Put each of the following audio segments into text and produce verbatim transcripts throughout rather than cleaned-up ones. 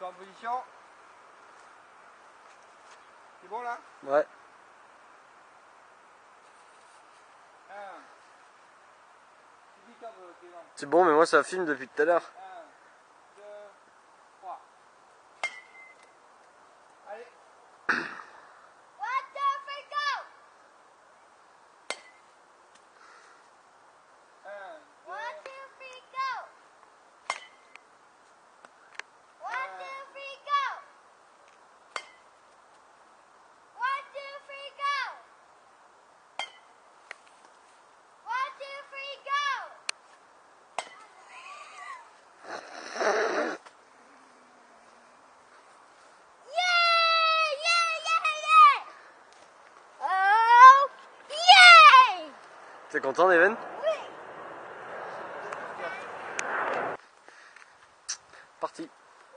en position. C'est bon là? Ouais. un. C'est bon, mais moi ça filme depuis tout à l'heure. un, deux, trois. Allez. One, two, three, go! un, One, two, three, go! One, two, three, go! One, two, three, go! One, two, three, go! Yeah! Yeah! Yeah! Yeah! Oh! Yeah! T'es content, Neven? Oui! Parti.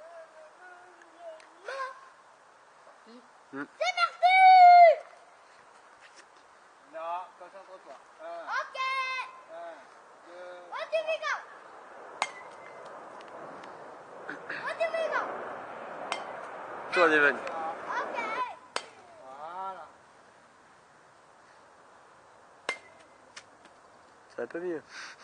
Hmm. C'est parti! non, concentre-toi. un, Ok! un, deux, One, two, three, go! One, two, three, go! Toi, Neven. Ok! voilà. Ça va pas mieux.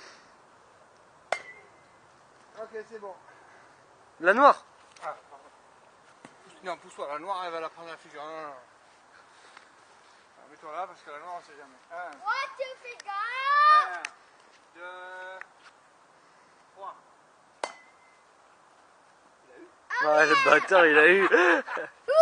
Ok, c'est bon. La noire. Ah, pardon. Non, pousse-toi, la noire elle va la prendre la figure. Non, non, non. Mets-toi là parce que la noire on sait jamais. un, One, two, three, go! un, deux, trois. Il a eu. Ouais, le bâtard, il a eu. Ouh!